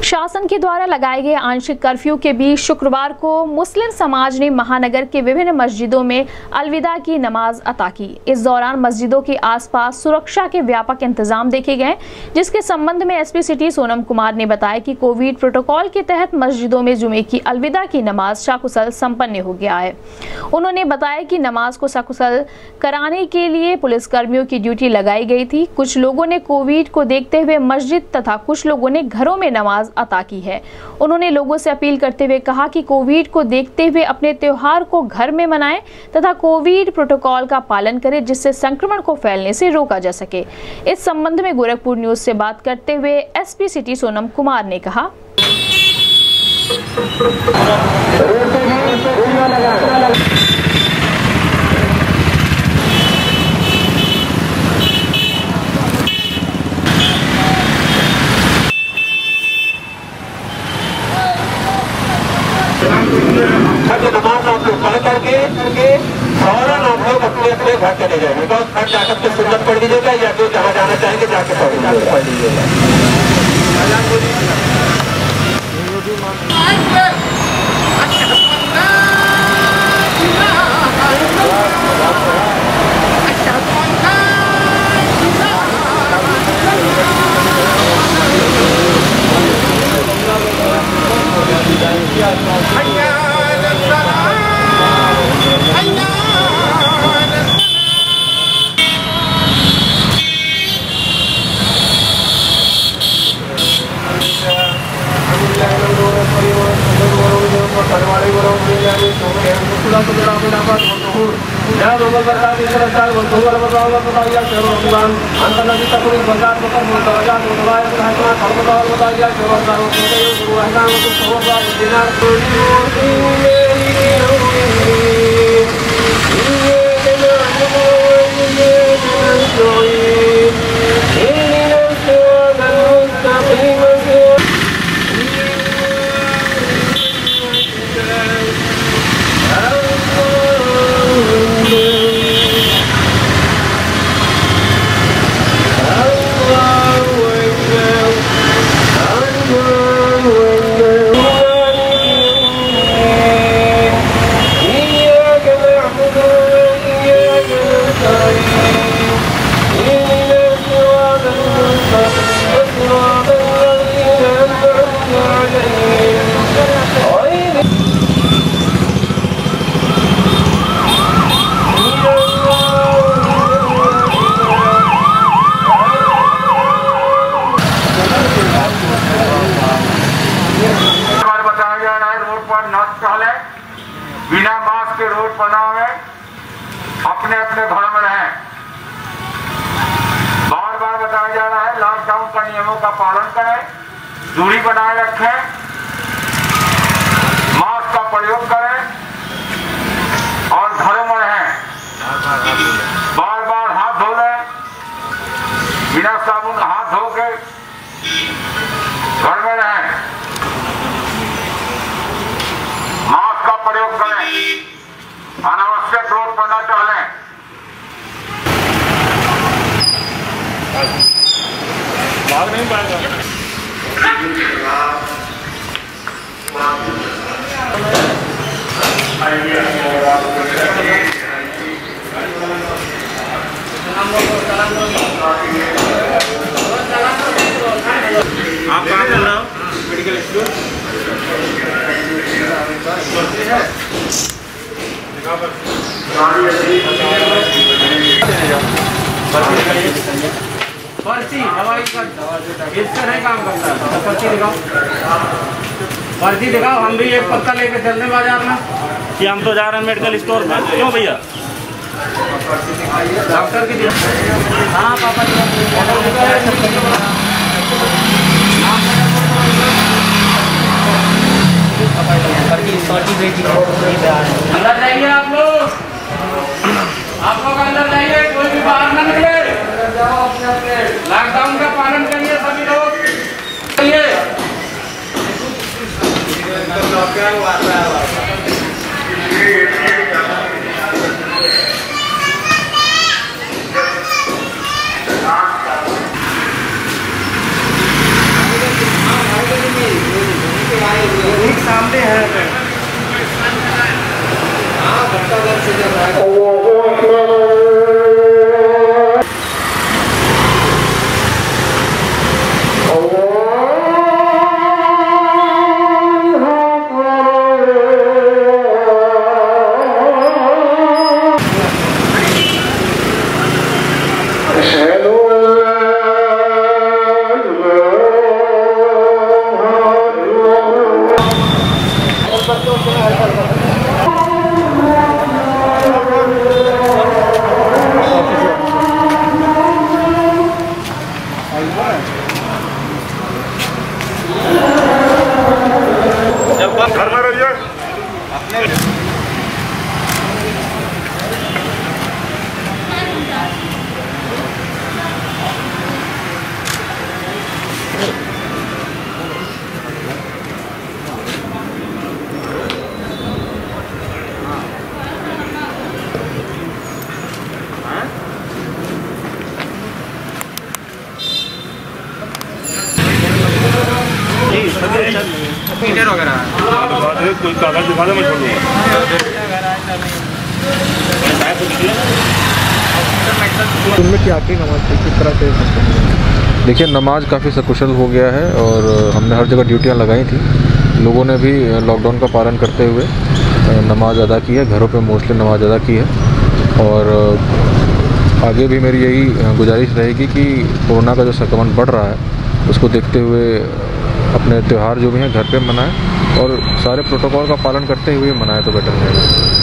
शासन के द्वारा लगाए गए आंशिक कर्फ्यू के बीच शुक्रवार को मुस्लिम समाज ने महानगर के विभिन्न मस्जिदों में अलविदा की नमाज अता की। इस दौरान मस्जिदों के आसपास सुरक्षा के व्यापक इंतजाम देखे गए, जिसके संबंध में एसपी सिटी सोनम कुमार ने बताया कि कोविड प्रोटोकॉल के तहत मस्जिदों में जुमे की अलविदा की नमाज सकुशल संपन्न हो गया है। उन्होंने बताया कि नमाज को सकुशल कराने के लिए पुलिसकर्मियों की ड्यूटी लगाई गई थी। कुछ लोगों ने कोविड को देखते हुए मस्जिद तथा कुछ लोगों ने घरों में नमाज अता की है। उन्होंने लोगों से अपील करते हुए कहा कि कोविड को देखते हुए अपने त्योहार को घर में मनाएं तथा कोविड प्रोटोकॉल का पालन करें, जिससे संक्रमण को फैलने से रोका जा सके। इस संबंध में गोरखपुर न्यूज से बात करते हुए एसपी सिटी सोनम कुमार ने कहा, नमाज आप लोग पढ़ करके फौरन आप लोग अपने अपने घर चले जाएंगे। तो घर जाकर के सुन्नत पढ़ लीजिएगा या फिर जहाँ जाना चाहेंगे जाके पढ़ लीजिएगा। बिना मास्क के रोड पर ना आए, अपने अपने घरों में रहें। बार बार बताया जा रहा है लॉकडाउन का नियमों का पालन करें, दूरी बनाए रखें, मास्क का प्रयोग करें और घरों में रहें। बार बार हाथ धो लें, बिना साबुन का हाथ धो के घर में रहें। मास्क का प्रयोग करें, अनावश्यक रोड पर न टहलें। भाग नहीं पाएगा। आप कहाँ बोल रहे हो? मेडिकल स्टोर पर्ची हवाई इससे नहीं काम करता है। पर्ची दिखाओ, पर्ची दिखाओ। हम भी एक पत्ता लेके चलने बाजार में कि हम तो जा रहे हैं मेडिकल स्टोर में। क्यों भैया? डॉक्टर की हाँ पापा अंदर जाइए आप लोग अंदर जाइए, कोई भी बाहर ना निकले। लॉकडाउन का पालन करिए सभी लोग। नहीं मीटर वगैरह कोई कागज दिखा दे, मैं छोड़ दूँगा। उनमें क्या की नमाज किस तरह से? देखिए, नमाज काफ़ी सकुशल हो गया है और हमने हर जगह ड्यूटियां लगाई थी। लोगों ने भी लॉकडाउन का पालन करते हुए नमाज अदा की है, घरों पे मोस्टली नमाज अदा की है। और आगे भी मेरी यही गुजारिश रहेगी कि कोरोना का जो संक्रमण बढ़ रहा है उसको देखते हुए अपने त्यौहार जो भी हैं घर पे मनाएं और सारे प्रोटोकॉल का पालन करते हुए मनाएं तो बेटर रहेगा।